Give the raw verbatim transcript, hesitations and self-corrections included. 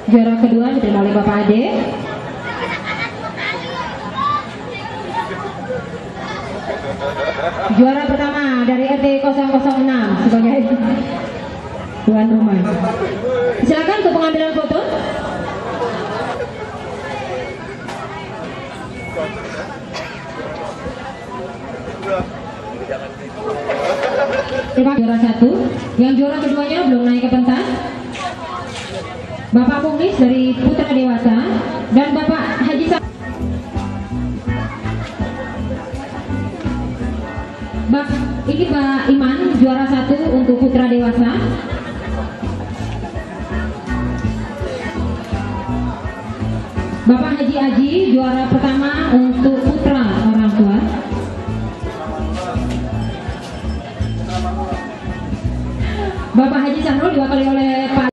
Juara kedua diterima oleh Bapak Ade. Juara pertama dari R T nol nol enam sebagai tuan rumah. Silakan untuk pengambilan foto. Terima juara satu. Yang juara keduanya belum naik ke pentas. Bapak Munglis dari Putra Dewasa dan Bapak Haji Sa Bak, ini Pak Iman juara satu untuk Putra Dewasa. Bapak Haji Aji juara pertama untuk Putra orang tua. Bapak Haji Sahrul diwakili oleh